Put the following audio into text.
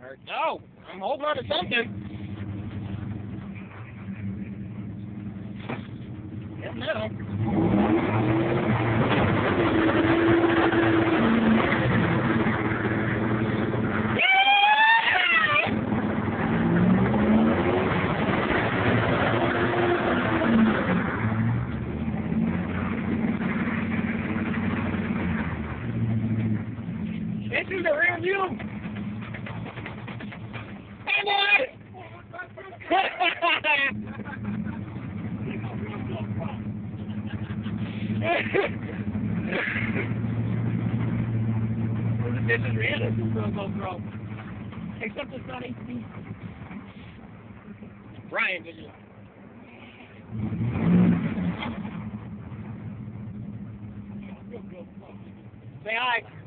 No, I'm holding on to something. Yes, no. This is the rear view. Come on! This is real. This is real GoPro. Except it's not HD. Brian, did you? Say hi.